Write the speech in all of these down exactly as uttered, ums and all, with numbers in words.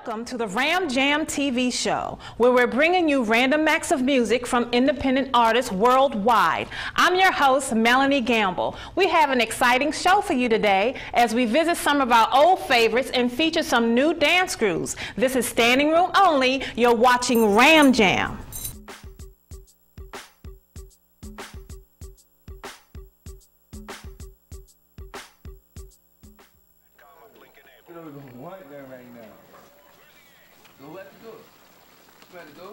Welcome to the Ram Jam T V show, where we're bringing you random acts of music from independent artists worldwide. I'm your host, Melanie Gamble. We have an exciting show for you today as we visit some of our old favorites and feature some new dance grooves. This is standing room only. You're watching Ram Jam. What there right now? Go, let's go. Ready to go?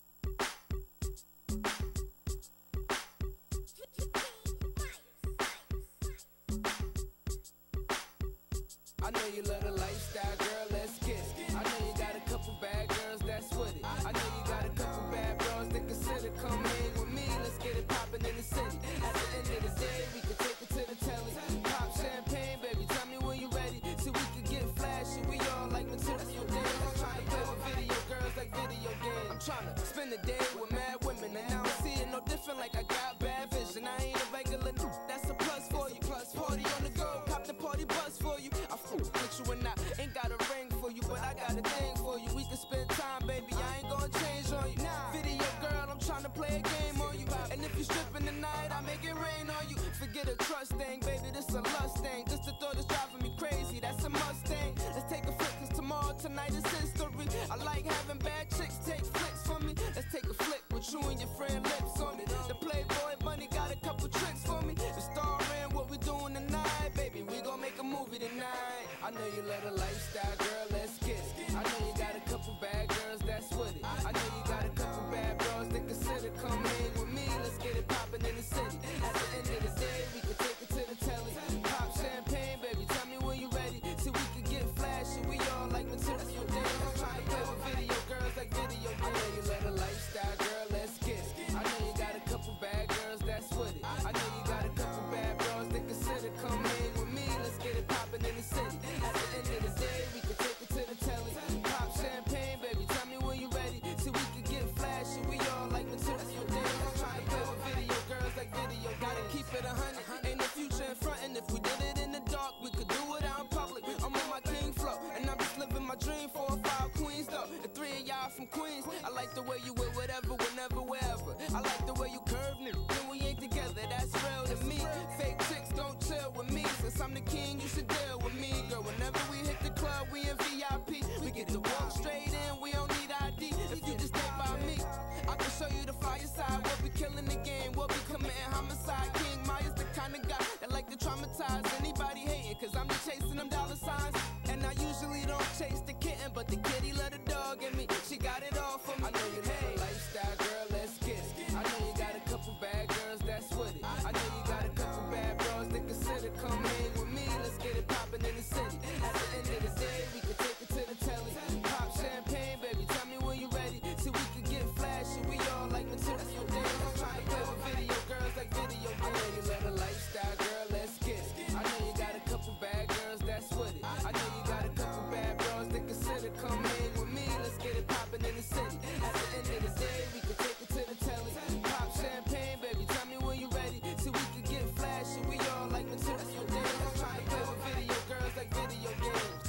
I know you love the lifestyle, girl, let's get it. I know you got a couple bad girls that's with it. I know you got a couple bad bros that consider come hang with me. Let's get it poppin' in the city. At the end of the day, we can take it to the telly. Pop champagne, baby, tell me when you ready. So we can get flashy, we all like material days. I'm trying to play with video girls like video games. I'm trying to spend the day with mad women, and I don't see it no different like I got bad vision. I ain't a regular n that's a plus for you. Plus party on the go, cop the party bus for you. I fuck with you and I ain't got a ring for you, but I got a thing for you. We can spend time, baby, I ain't gonna change on you. Video girl, I'm trying to play a game on you. And if you stripping tonight, I make it rain on you. Forget a trust thing, baby, this a lust thing. Just the thought is driving me crazy, that's a Mustang. Let's take a flick, cause tomorrow, tonight is history. I like having bad chicks take flicks for me. Let's take a flick with you and your friend lips on it. The Playboy bunny got a couple tricks for me. The star in what we doing tonight, baby, we gon' make a movie tonight. I know you love the lifestyle, girl, let's get it. I know you got a couple bad girls that's with it. I know you got a couple bad bros that consider come hang with me. Let's get it poppin' in the city. At the end of the day, we can take it to the telly. Pop champagne, baby, tell me when you ready. So we can get flashy, we all like material days. I'm trying to play with video girls like video games. I know you love the lifestyle, girl, let's get it. I know you got a couple bad girls that's with it. I know you got a couple bad bros that consider come hang with me. Let's get it poppin' in the city. At the end of the day, we can take it to the telly. Pop champagne, baby, tell me when you ready. So we can get flashy, we all like material days. I'm trying to play with video girls like video. Gotta keep it a hundred. Ain't no future in front, and if we did it in the dark, we could do it out in public. I'm on my king flow, and I'm just living my dream. Four or five queens though, and three of y'all from Queens. I like the way you with whatever, whenever, wherever. I like the way you curve me, when we ain't together, that's real to me. Fake chicks don't chill with me, since I'm the king, you should deal with me, girl. Whenever we hit the club, we in V I P. We get to walk straight in, we don't need I D. If you just stay by me, I can show you the fire side. We'll be killing the game, we'll be committing homicide. King Maya's the kind of guy that like to traumatize anybody hating, cause I'm just chasing them dollar signs. And I usually don't chase the kitten, but the kitty love the dog in me. She got it all for me. I know you love the lifestyle, girl, let's get it. I know you got a couple bad girls that's with it. I know you got a couple bad bros that consider come hang with me. Let's get it poppin' in the city. At the end of the day, we can take it to the telly. Pop champagne, baby, tell me when you ready. So we can get flashy, we all like material days. I'm trying to play with video girls like video games. I know you love the lifestyle, girl, let's get it. I know you got a couple bad girls that's with it. I know you got a couple bad bros that consider come hang with me. Let's get it poppin' in the city. At the end of the day, we can take it to the telly. Pop champagne, baby, tell me when you ready. So we can get flashy, we all like material days. I'm trying to play with video girls like video games.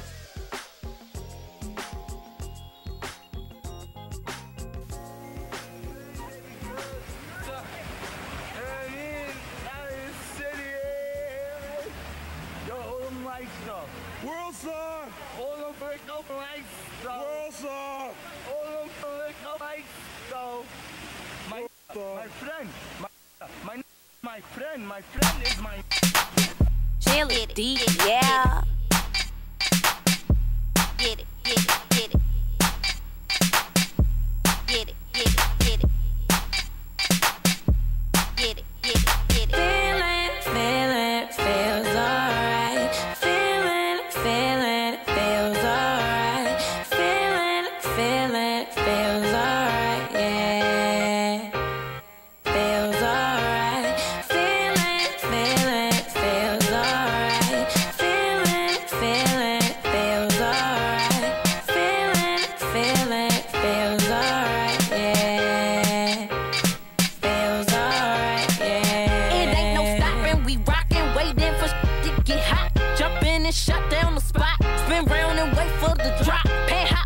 World Star! All them brick up lights, so. World Star! All them brick up lights, so. My, Star. my friend, my, my, my friend, my friend is my. Chill it, D, yeah. Get it, get it, get it. Get it, get it, get it. Get it, get it, get it. Feel it, feel it, feels alright. Feel it, feel it, feels alright. Feel it, feel it, feels alright, yeah. Feels alright. Feel it, feel it, feels alright. Feel it, feel it, feels alright. Feel it, feel it, feels alright, yeah. Feels alright, yeah. It ain't no stopping, we rockin', waiting for shit to get hot. Jump in and shut down the spot. Spin round and wait for the drop. Penthouse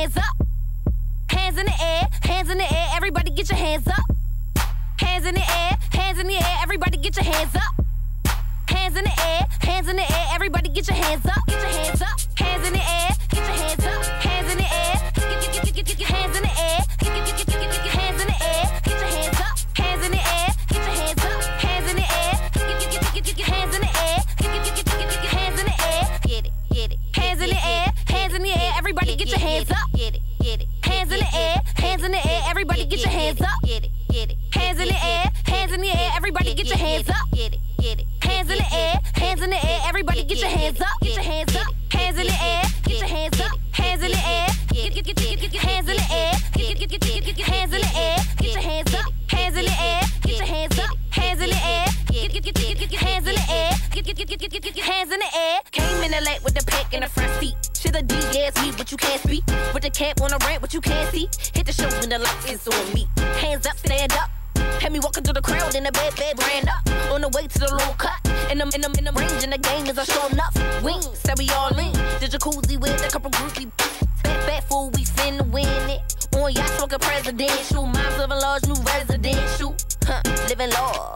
hands up. Hands in the air, hands in the air, everybody get your hands up. Hands in the air, hands in the air, everybody get your hands up. Hands in the air, hands in the air, everybody get your hands up. Get your hands up. Hands in the air, get your hands up. Hands in the air, get get get get get get hands in the air. Get get get get get get hands in the air. Get your hands up. Hands in the air, get your hands up. Hands in the air, get get get get get get hands in the air. Get get get get get get hands in the air. Get it, get it. Hands in the air, hands in the air, everybody get your hands up. Get it, get it. Hands in the air, hands in the air, everybody get your hands up. Get it, get it. Hands in the air, hands in the air, everybody get your hands up. Get it, get it. Hands in the air, hands in the air, everybody get your hands up. Get your hands up. Hands in the air, get your hands up. Hands in the air, get get get get get get hands in the air. Get get get get get get hands in the air. Get your hands up. Hands in the air, get your hands up. Hands in the air, get get get get get get hands in the air. Get get get get get get get hands in the air. Came in the late with the pack in the front seat. Should the D S me, but you can't speak. With the cap on the ramp, but you can't see. Hit the show when the lights is on me. Hands up, stand up. Had me walking through the crowd in the bed, bed, ran up. On the way to the little cut. In the, in the, in the range, in the game is a show enough. Wings, said we all in. The jacuzzi with a couple groupie. Back, back, fool, we finna win it. On yacht, smoking presidential. Moms living large, new residential. Huh, living large.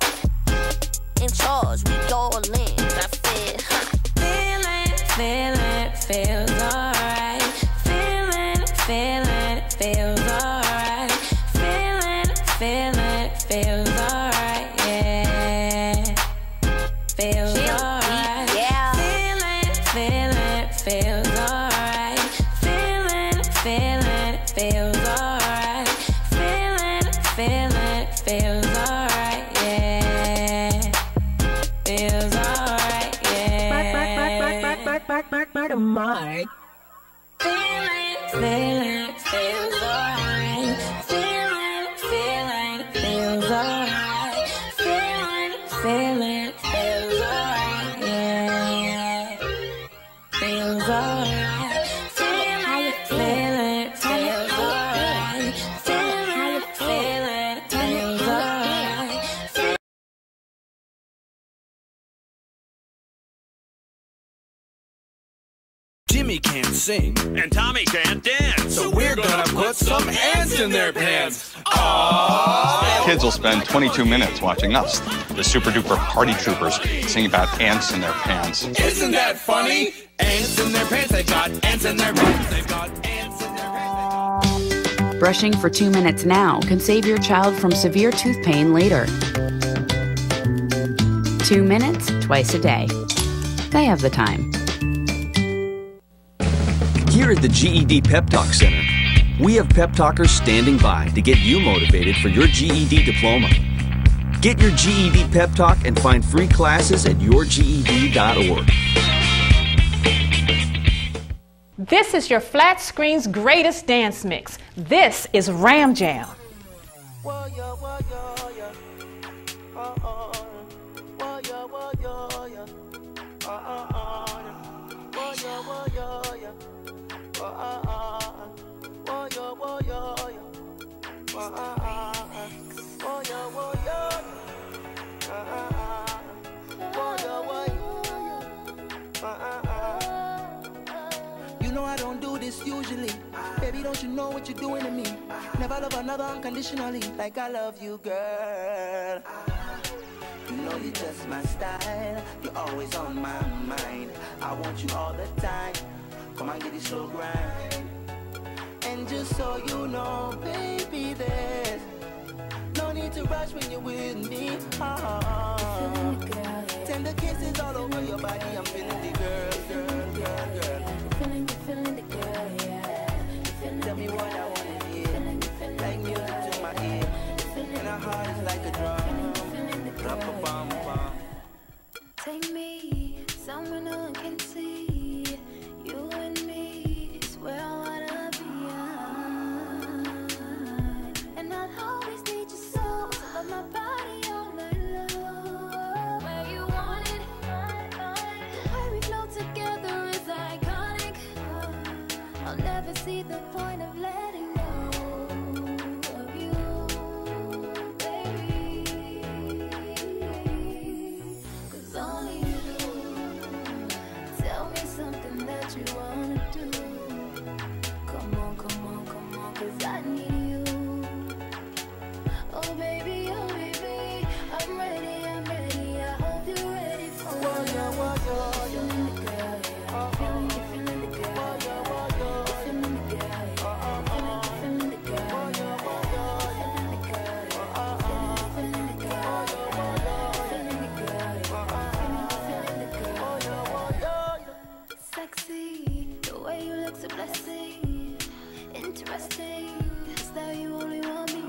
In charge, we all in. I said, huh. Feeling, feeling, feels alright. Feeling, feeling, feels alright. Feeling, feeling, feels alright, yeah. Feels alright. Yeah. Feeling, feeling, feels alright. Feeling, feeling, feels alright. Feeling, feeling, feels alright, yeah. Feels alright, yeah. Back, back, back, back, back, back, back, back, back to Mike. Feeling, feeling, feels alright. Feeling, feeling, feels alright. Feeling, feeling, feels alright, yeah. Feels alright. Feeling, feeling, feels alright. Feeling, feeling, feels alright. Jimmy can't sing, And Tommy can't dance. so we're gonna put some ants in their pants. Kids will spend twenty-two minutes watching us, the super duper party troopers, sing about ants in their pants. Isn't that funny? Ants in their pants, they've got ants in their pants, they've got ants in their pants. Brushing for two minutes now can save your child from severe tooth pain later. Two minutes, twice a day. They have the time. Here at the G E D Pep Talk Center, we have pep talkers standing by to get you motivated for your G E D diploma. Get your G E D pep talk and find free classes at your G E D dot org. This is your flat screen's greatest dance mix. This is Ram Jam. You know I don't do this usually. Baby, don't you know what you're doing to me? Never love another unconditionally like I love you, girl. You know you're just my style. You're always on my mind. I want you all the time. Come on, get this slow grind. And just so you know, baby, there's no need to rush when you're with me. Oh, tender kisses all over your body. I'm feeling the girl, girl, girl, girl. Tell me what I wanna hear. Like music to my ear. And our heart is like a drum. Drop a bomb, bomb. Take me somewhere no one can see. You and me is where I wanna be. And I'll always need your soul to love my body all night long. Where you want it, the way we flow together is iconic. I'll never see the point of letting go of you, baby. 'Cause only you tell me something that you wanna do. Come on, come best thing is that you only want me,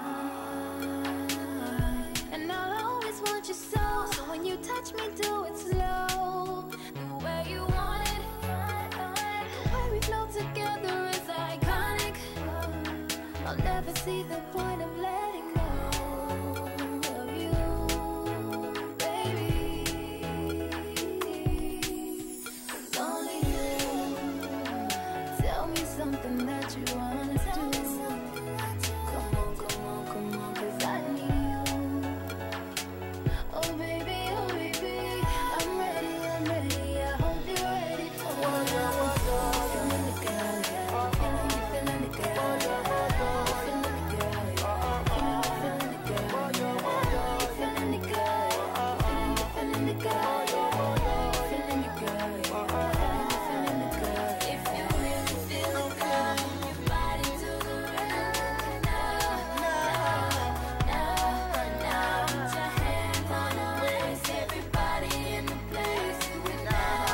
yeah. And I'll always want you so. So when you touch me, do it slow, the way you want it. The way we flow together is iconic. I'll never see the point of letting go of you, baby. It's only you. Tell me something that you wanna do. Come on, come on, come on, 'cause I need you. Oh baby, oh baby, I'm ready, I'm ready. I hope you're ready for it. Feeling the girl, yeah. Feeling you, feeling the girl, yeah. Feeling the girl, yeah. Feeling the girl, yeah. Feeling the girl, yeah. Feeling the girl, yeah. Feeling the girl, yeah. Feeling the girl. If you really feel the girl, your body to the rhythm now, now, now, now. Put your hands on the waist, everybody in the place. Do it now,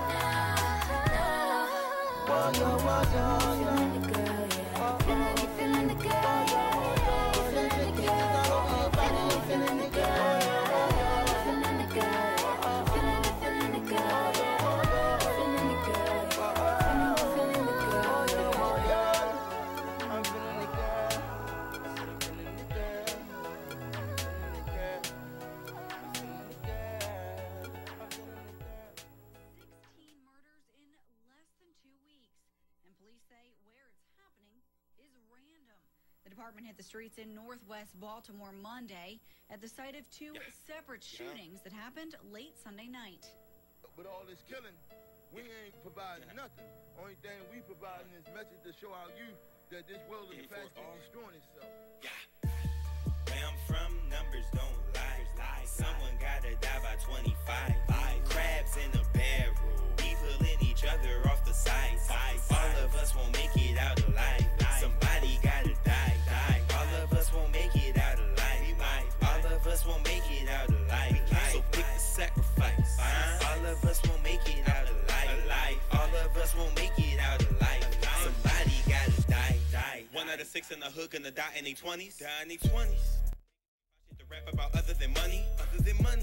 now, now. Feeling the girl, yeah. Feeling you, feeling the girl, yeah. Feeling the girl, feeling you, feeling the girl, yeah. Feeling the girl, feeling you, feeling the girl, yeah. Feeling the girl, feeling you, feeling the girl, yeah. I'm feeling the girl. I'm feeling the girl. I'm feeling the girl. I'm feeling the girl. I'm feeling the girl. sixteen murders in less than two weeks. And police say where it's happening is random. The department hit the streets in northwest Baltimore Monday at the site of two separate shootings that happened late Sunday night. With all this killing, we ain't providing nothing. Only thing we providing is message to show our youth that this world is fast and destroying itself. Where I'm from, numbers don't lie. Someone gotta die by twenty-five. Crabs in a barrel. We pulling each other off the side. All of us won't make it out alive. Somebody gotta die. All of us won't make it out alive. All of us won't make it out alive. So pick the sacrifice. All of us won't make it out alive. All of us won't make it out alive. Somebody gotta die. One out of six in the hook and the dot in their twenties. Die in their twenties. Shit to rap about other than money. Other than money.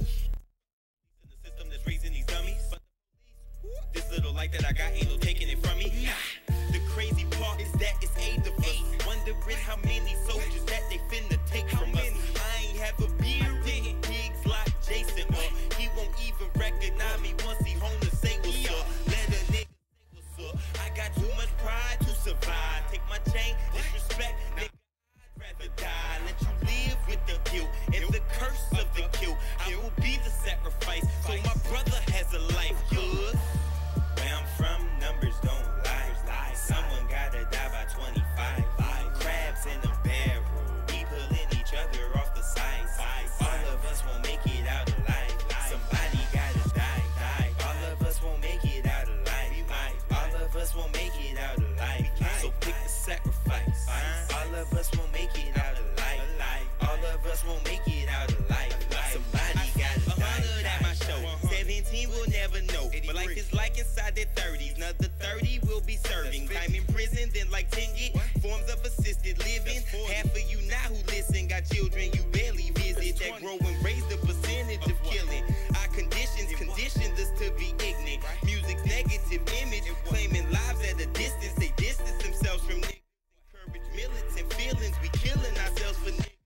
In the system that's raising these dummies. But this little light that I got ain't no taking it from me. The crazy part is that it's eight of us. Wondering how many soldiers that they finna take from us. I ain't have a beer with pigs like Jason, or he won't even recognize me once he home to say what's up. Let a nigga say what's up. I got too much pride to survive. Take my chain, disrespect, nigga. I'd rather die. Let you live with the guilt and the curse of the kill. I will be the sacrifice, so my brother has a life. Good. Where I'm from, numbers don't lie. Someone gotta die by twenty-five. Crabs in a barrel. We pulling each other off the side. All of us won't make it out alive. Somebody gotta die. All of us won't make it out alive. All of us won't make it out alive. So pick the sacrifice. All of us won't make it out alive. All of us won't make it out alive. Somebody gotta die. At my show. seventeen will never know. But life is like inside their thirties. Another thirty will be serving. Time in prison, then like ten get forms of assisted living. Half of you now who listen got children you barely visit. That grow and raise the percentage of killing. Our conditions conditioned us to be ignorant. Music's negative image, claiming lives at a distance. They distance themselves from niggas. Encourage militant feelings. We killing ourselves for niggas.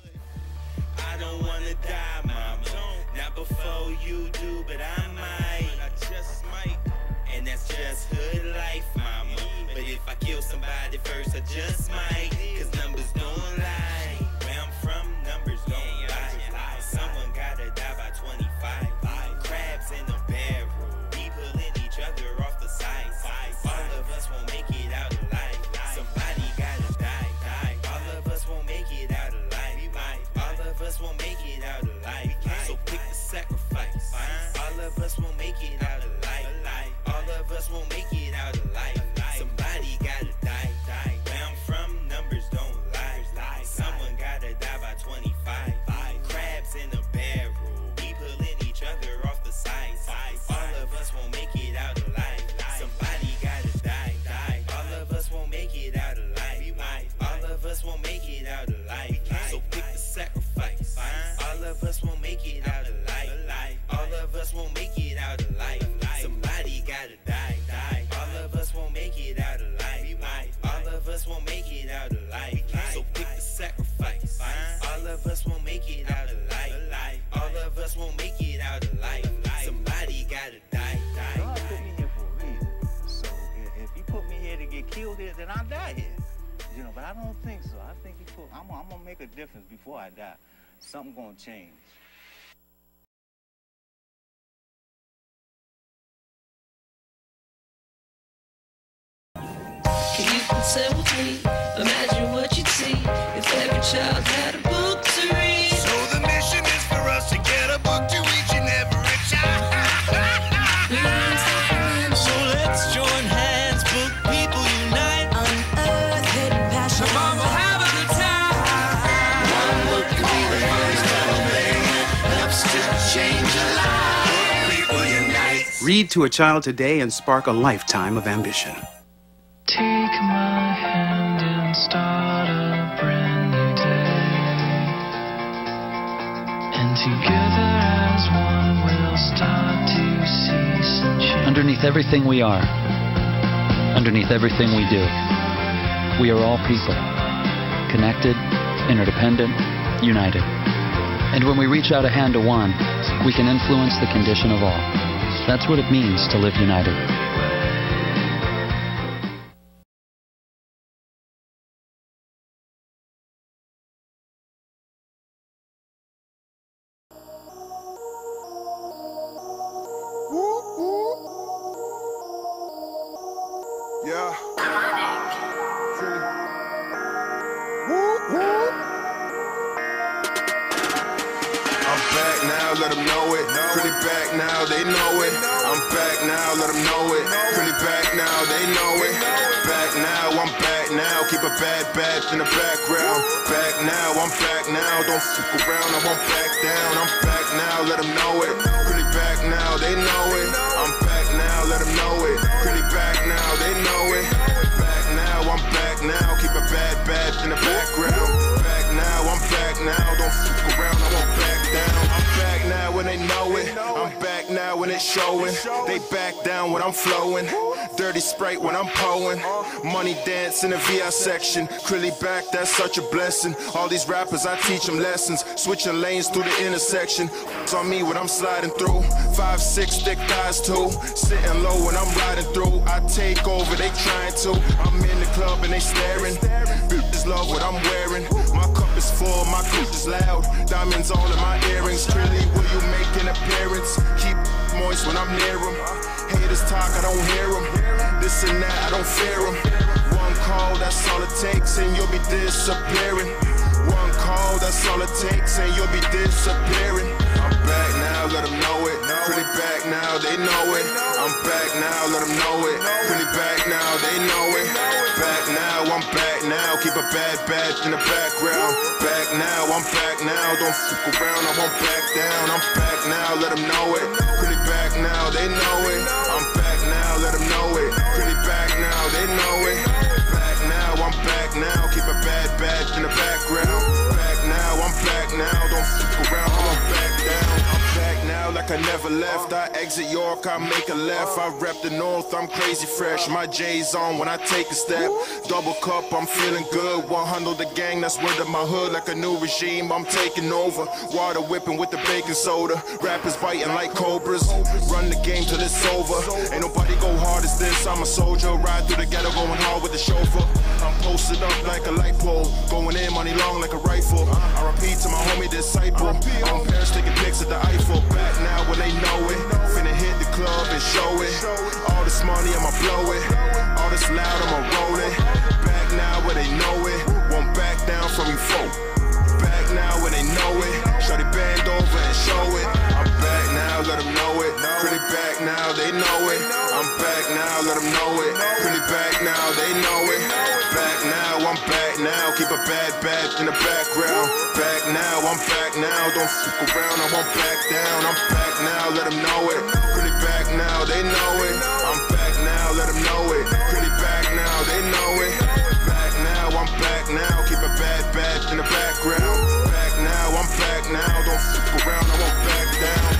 I don't wanna die, mama. Not before you do, but I might. I just might. And that's just hood life, mama. But if I kill somebody first, I just might. Cause numbers don't lie. Where I'm from, numbers don't lie. Someone gotta die by twenty-five. Crabs in a barrel. We pulling each other off the side. All of us won't make it out alive. Somebody gotta die. All of us won't make it out alive. All of us won't make it out alive. So pick the sacrifice. All of us won't make it out alive. All of us won't make it out alive. Somebody gotta die. Where I'm from, numbers I don't think so. I think before I'm, I'm gonna make a difference before I die. Something gonna change. You can sit with me, imagine what you'd see if every child had a book to read. So the mission is for us to get a book to each and every child. So let's join hands, book people unite, unearth hidden passion. Come on, we'll have a good time. One book can be the first thing that helps to change a life. Book people unite. Read to a child today and spark a lifetime of ambition. Take my hand and start a brand new day. And together as one we'll start to see some change. Underneath everything we are, underneath everything we do, we are all people. Connected, interdependent, united. And when we reach out a hand to one, we can influence the condition of all. That's what it means to live united. Yeah. Truly. Woo, woo. I'm back now, let them know it. Pretty back now, they know it. I'm back now, let them know it. Pretty back now, they know it. Back now, I'm back now. Keep a bad batch in the background. Back now, I'm back now. Don't fuck around, I won't back down. I'm back now, let them know it. Pretty back now, they know it. I'm back now, let them know it. Pretty back now, they know it. Back now, I'm back now. Keep a bad batch in the background. Back now, I'm back now. Don't fuck around, I won't back down. I'm back now when they know it. I'm back now when it's showing. They back down when I'm flowing. Dirty Sprite when I'm poeing. Money dance in the V I section. Crilly back, that's such a blessing. All these rappers, I teach them lessons. Switching lanes through the intersection. It's on me when I'm sliding through. Five, six, thick thighs too. Sitting low when I'm riding through. I take over, they trying to. I'm in the club and they staring. Bitches love what I'm wearing. My cup is full, my coupe is loud. Diamonds all in my earrings. Crilly, will you make an appearance? Keep moist when I'm near them. Haters talk, I don't hear them. This and that, I don't fear them. One call, that's all it takes, and you'll be disappearing. One call, that's all it takes, and you'll be disappearing. I'm back now, let them know it. Pretty back now, they know it. I'm back now, let them know it. Pretty back now, they know it. Back now, I'm back now. Keep a bad batch in the background. Back now, I'm back now. Don't fuck around, I won't back down. I'm back now, let them know it. Pretty back now, they know it. I'm back now, let them know it. Pretty back now, they know it. Back now, I'm back now. Keep a bad batch in the background. Back now, I'm back now. Don't fuck around, I won't back down. I'm back now like I never left. I exit York, I make a left. I rep the north, I'm crazy fresh. My J's on when I take a step. Double cup, I'm feeling good. one hundred the gang, that's word of my hood. Like a new regime, I'm taking over. Water whipping with the baking soda. Rappers biting like cobras. Run the game till it's over. Ain't nobody go hard as this. I'm a soldier, ride through the ghetto, going hard with the chauffeur. I'm posted up like a light pole, going in money long like a rifle. I repeat to my homie disciple. On Paris taking pics at the Eiffel. Back now when they know it. Finna hit the club and show it. All this money I'ma blow it. All this loud I'ma roll it. Back now when they know it. Won't back down from you folk. Back now when they know it. Shorty bend over and show it. I'm back now, let them know it. Pretty back now, they know it. I'm back now, let them know it. Pretty back now, they know it. Back now, I'm back now. Keep a bad batch in the background. Back now, I'm back now. Don't fuck around, I won't back down. I'm back now, let them know it. Pretty back now, they know it. I'm back now, let them know it. Pretty back now, they know it. Back now, I'm back now. Keep a bad batch in the background. Back now, I'm back now. Don't fuck around, I won't back down.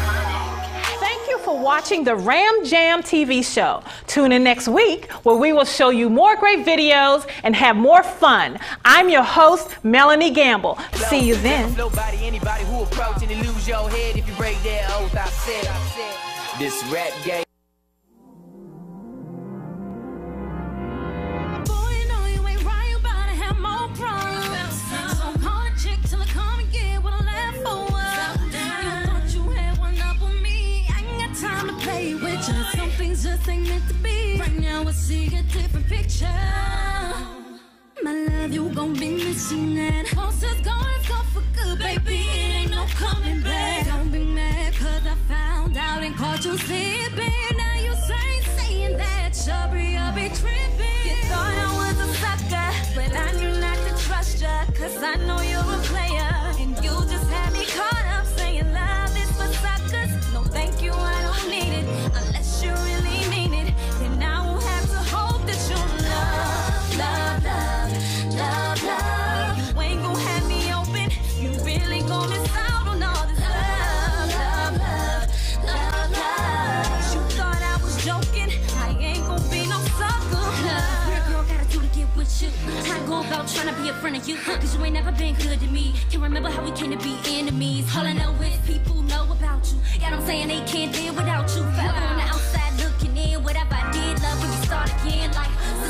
Thank you for watching the Ram Jam T V show. Tune in next week where we will show you more great videos and have more fun. I'm your host, Melanie Gamble. See you then. Nobody, anybody who approaching and lose your head if you break their oath. I said, I said, this rap game. Boy, you know you ain't right, you bout to have see a different picture. My love, you gon' be missing that. Once it's gone, it's gone for good, baby. It ain't no coming back. Don't be mad, cause I found out and caught you slipping. Now you say, saying that sorry, I'll be tripping. You thought I was a sucker, but I knew not to trust ya. Cause I know you're a player, and you just had me caught up saying love is for suckers. No, thank you, I don't need it. Unless you really mean it, then I will have to hope that you love, love, love. Love, love, you ain't gon' have me open. You really gon' miss out on all this love, love, love, love, love. You thought I was joking, I ain't gon' be no sucker. Love, what a girl gotta do to get with you? How to go about trying to be a friend of you? Cause you ain't never been good to me. Can't remember how we came to be enemies. All I know is people know about you. Yeah, I'm saying they can't live without you. Forever on the outside looking in. Whatever I did, love, when we start again. Like,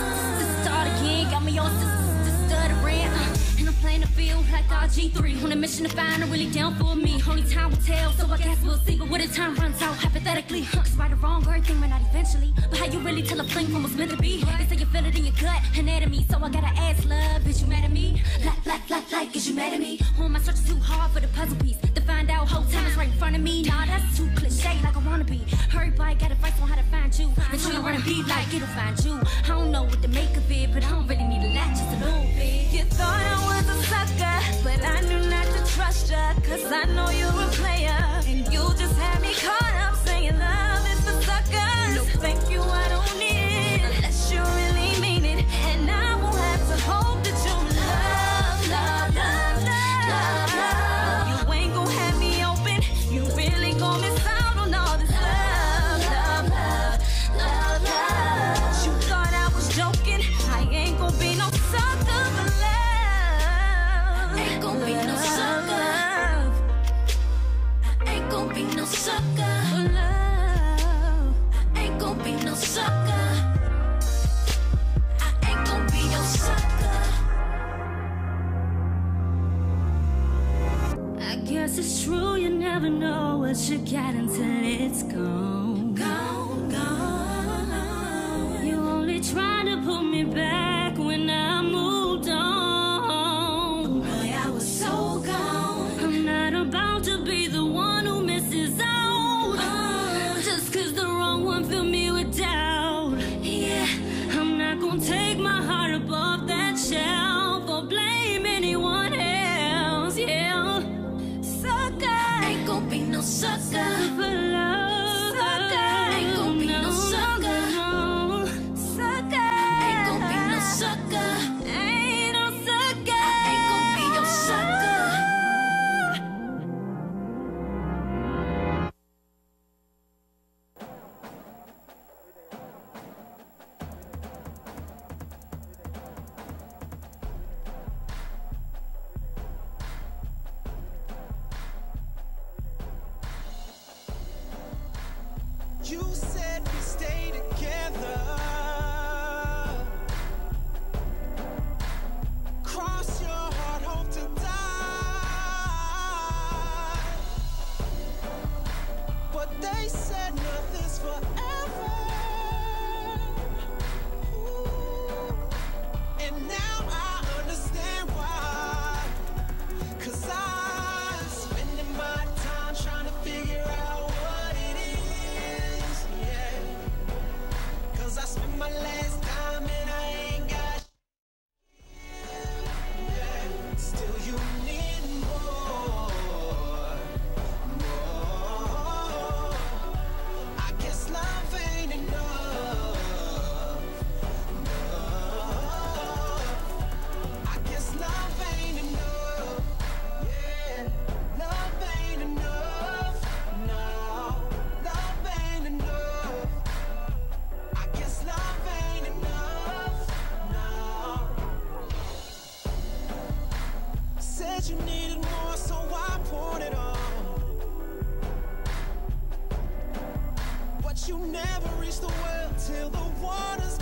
start again, got me on stuttering, uh, and I'm playing the field like R G three on a mission to find her really down for me. Only time will tell, so I guess we'll see. But when the time runs out, hypothetically, huh, cause right or wrong, everything might not eventually. But how you really tell a fling from what's meant to be? They say you feel it in your gut, anatomy. So I gotta ask, love, is you mad at me? Like, like, like, like, is you mad at me? Or am I searching too hard for the puzzle piece to find out whole time is right in front of me? Nah, that's too cliche, like I wanna be. Everybody got advice on how to find you, and you don't wanna be like it'll find you. I don't know what to make of it, but I don't really need a lot, just a little bit. You thought I was a sucker, but I knew not to trust ya. Cause I know you're a player, and you just had me caught up saying love is for suckers. No, thank you, I don't need it, unless you really mean it. And I will have to hope that you love, love, love, love, love. You ain't gon' have me open, you really gon' miss out on all this love, love, love, love, love. You thought I was joking, I ain't gon' be no sucker for love. Ain't gon' be no sucker. I ain't gon' be no sucker for love. I ain't gon' be no sucker. I ain't gon' be your sucker. I guess it's true, you never know what you got until it's gone. Gone, gone. You only try to put me back when I moved on. Boy, I was so gone. I'm not about to be the one who misses out. Uh, just cause the wrong one filled me with doubt. Yeah, I'm not gonna take my heart above that shelf or blame anyone else. Yeah, sucker. Ain't gon' be no sucker for love. Sucker. Ain't gon' be no sucker. No. Sucker. Ain't gon' be no sucker. Ain't no sucker. Ain't gon' be your sucker. You said we stay together. Cross your heart, hope to die. But they said nothing's forever. Ooh. And now I understand why. Cause I'm spending my time trying to figure out what it is. Yeah. Cause I spent my last time and I ain't got. Yeah. Still you need more. More. I guess love ain't enough. Enough. I guess love ain't enough. Yeah. Love ain't enough. No. Love ain't enough. I guess love ain't enough. No. Said you needed more, so I poured it on. But you never reached the well till the water's